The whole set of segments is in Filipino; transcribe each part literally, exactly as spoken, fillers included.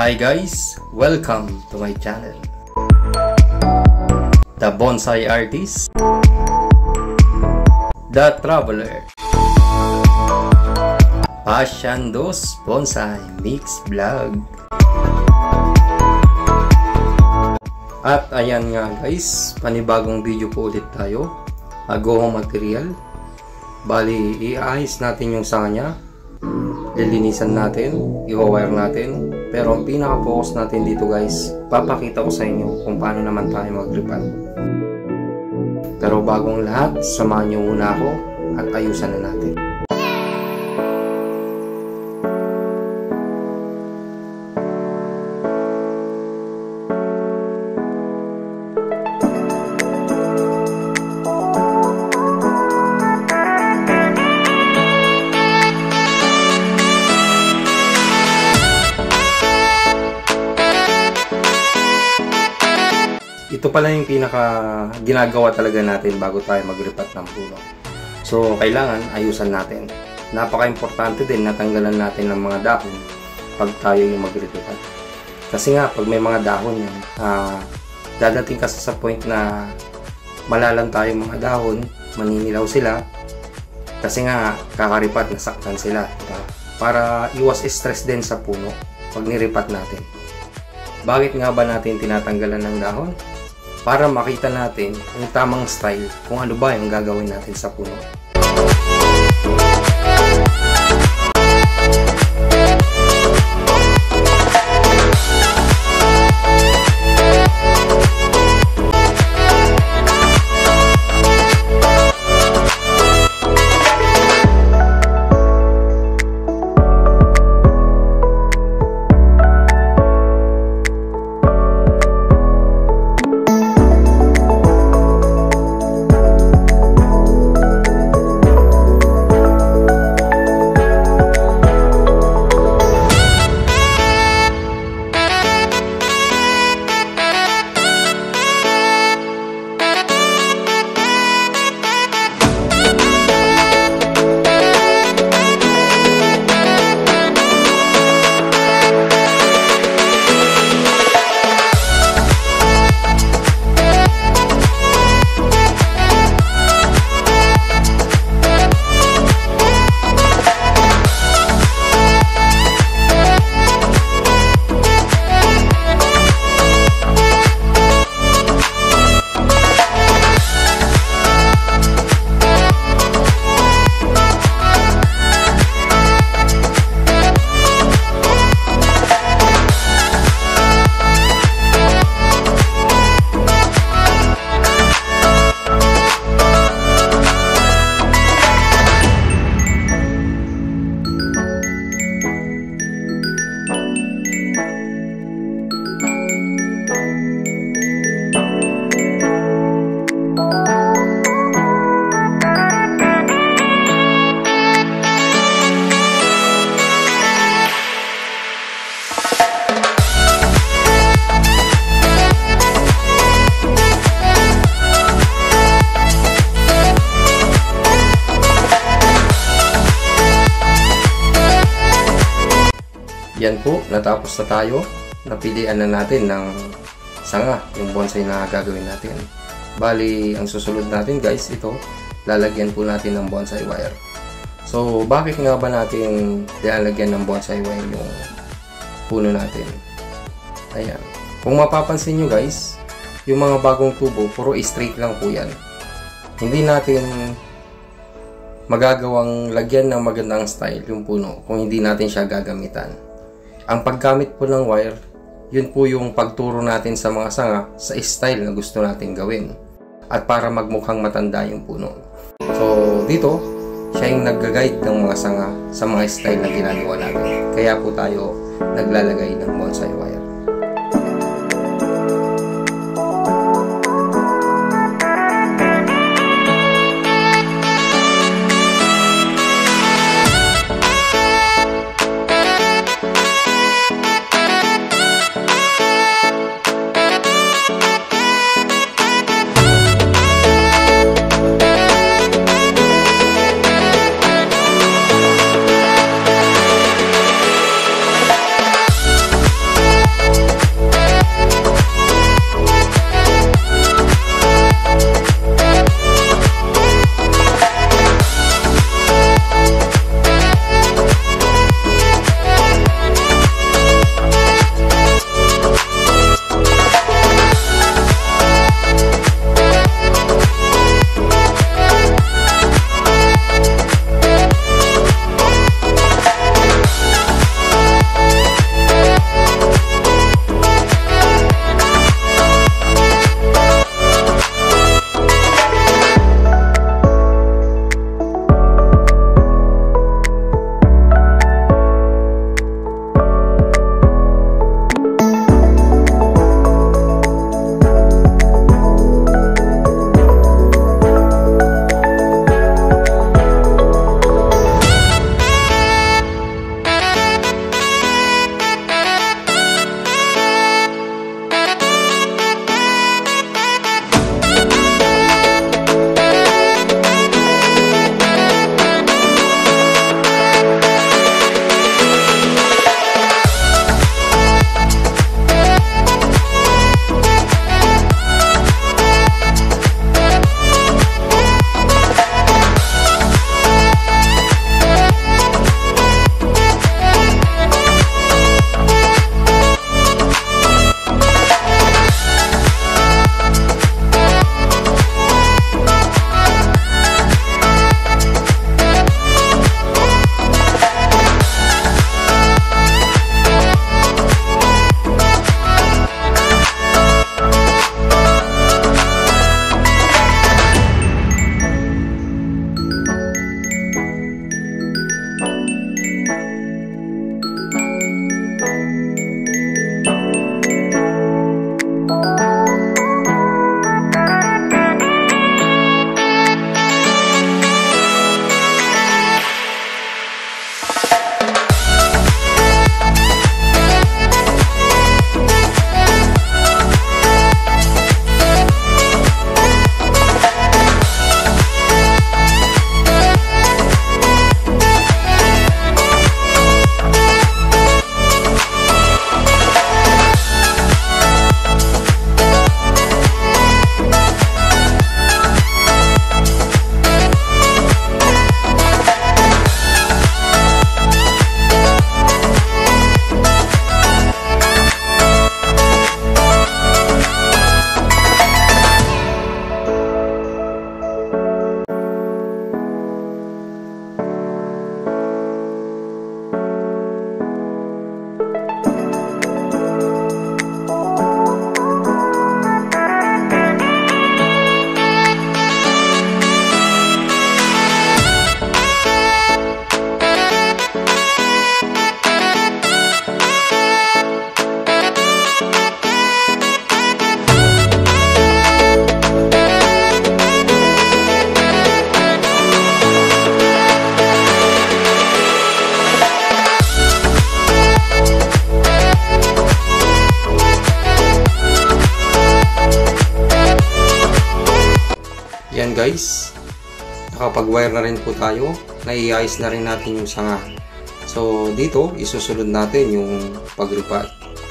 Hi guys, welcome to my channel, The Bonsai Artist, The Traveler, Pasyandos Bonsai Mix Vlog. At ayan nga guys, panibagong video po ulit tayo. Agohong material. Bali, iayos natin yung sanga niya. Lilinisan natin, i-wire natin. Pero ang pinaka-focus natin dito guys, papakita ko sa inyo kung paano naman tayo mag-repot. Pero bagong lahat, samahan niyo muna ako at ayusan na natin. Ito pala yung pinaka ginagawa talaga natin bago tayo mag-repot ng puno. So, kailangan ayusan natin. Napaka-importante din na tanggalan natin ng mga dahon pag tayo yung mag-repot. Kasi nga, pag may mga dahon yan, uh, dadating kasi sa point na malalan tayo mga dahon, maninilaw sila, kasi nga, kakaripat, nasaktan sila. Diba? Para iwas stress din sa puno pag nirepot natin. Bakit nga ba natin tinatanggalan ng dahon? Para makita natin yung tamang style kung ano ba yung gagawin natin sa puno. Yan po, natapos na tayo. Napilian na natin ng sanga, yung bonsai na gagawin natin. Bali, ang susunod natin guys, ito, lalagyan po natin ng bonsai wire. So, bakit nga ba natin lalagyan ng bonsai wire yung puno natin? Ayan. Kung mapapansin nyo guys, yung mga bagong tubo, puro straight lang po yan. Hindi natin magagawang lagyan ng magandang style yung puno kung hindi natin siya gagamitan. Ang paggamit po ng wire, yun po yung pagturo natin sa mga sanga sa style na gusto natin gawin at para magmukhang matanda yung puno. So dito, siya yung nag-guide ng mga sanga sa mga style na ginagawa natin. Kaya po tayo naglalagay ng bonsai wire. guys, nakapag-wire na rin po tayo. Naiayos na rin natin yung sanga. So dito, isusunod natin yung pag-ripat.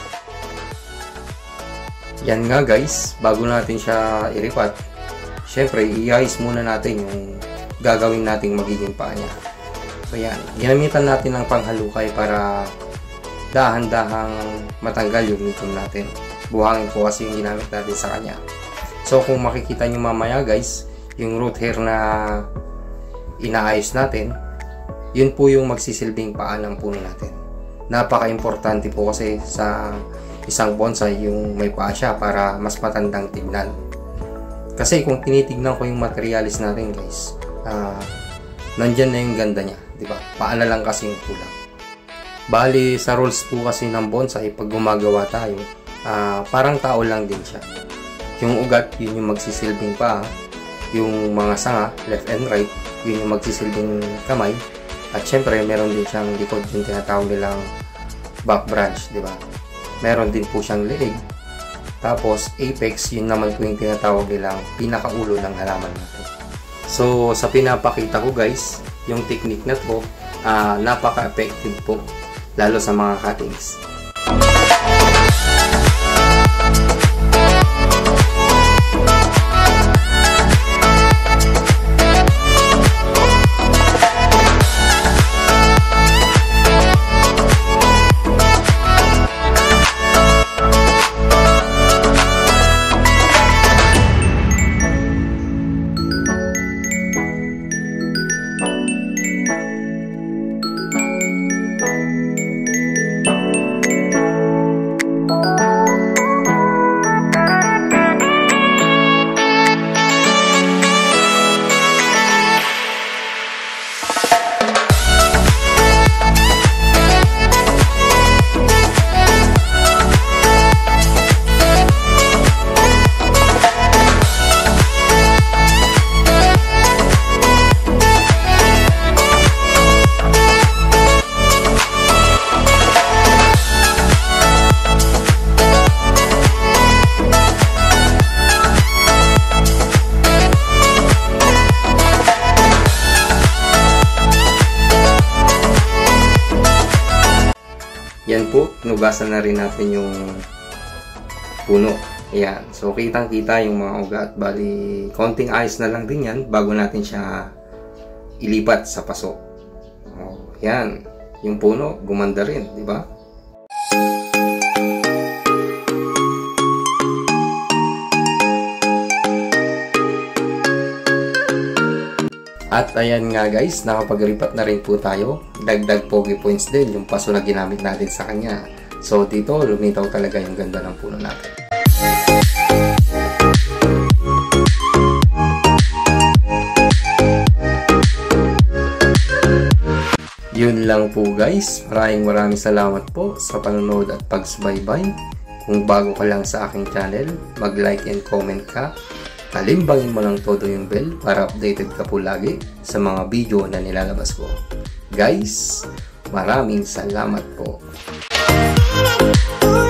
Yan nga guys, bago natin siya iripat, syempre iayos muna natin yung gagawin nating magiging paa niya. So yan, ginamitan natin ng panghalukay para dahan-dahang matanggal yung nitum natin. Buhangin po kasi yung ginamit natin sa kanya. So kung makikita nyo mamaya guys, yung root hair na inaayos natin, yun po yung magsisilbing paa ng puno natin. Napaka-importante po kasi sa isang bonsai yung may paa siya para mas matandang tignan. Kasi kung tinitignan ko yung materialis natin guys, uh, nandyan na yung ganda niya, di ba? Paa na lang kasi yung kulang. Bali sa rules po kasi ng bonsai, pag gumagawa tayo, uh, parang tao lang din siya. Yung ugat, yun yung magsisilbing paa. Yung mga sanga, left and right, yun yung magsisilbing kamay. At syempre, meron din siyang likod, yung tinatawag nilang back branch, di ba? Meron din po siyang leeg. Tapos, apex, yun naman po yung tinatawag nilang pinakaulo ng halaman natin. So, sa pinapakita ko guys, yung technique na to, uh, napaka-effective po, lalo sa mga cuttings. Yan po, nugasan na rin natin yung puno. Ayan. So, kitang-kita yung mga ugat. Bali, konting ayos na lang din yan bago natin siya ilipat sa paso. Oh, yan. Yung puno, gumanda rin, di ba? At ayan nga guys, nakapag-ripat na rin po tayo. Dagdag pogi points din yung paso na ginamit natin sa kanya. So dito, lumitaw talaga yung ganda ng puno natin. Yun lang po guys. Maraming maraming salamat po sa panonood at pagsubaybay. Kung bago ka lang sa aking channel, mag-like and comment ka. Kalimbangin mo lang todo yung bell para updated ka po lagi sa mga video na nilalabas ko. Guys, maraming salamat po.